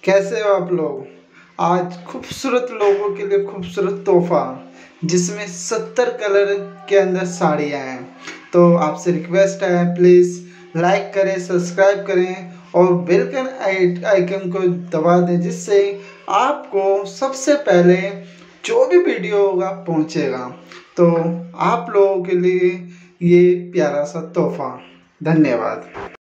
कैसे हो आप लोग। आज खूबसूरत लोगों के लिए खूबसूरत तोहफा जिसमें 70 कलर के अंदर साड़ियाँ हैं। तो आपसे रिक्वेस्ट है, प्लीज़ लाइक करें, सब्सक्राइब करें और बेल के आइकन को दबा दें, जिससे आपको सबसे पहले जो भी वीडियो होगा पहुंचेगा। तो आप लोगों के लिए ये प्यारा सा तोहफा। धन्यवाद।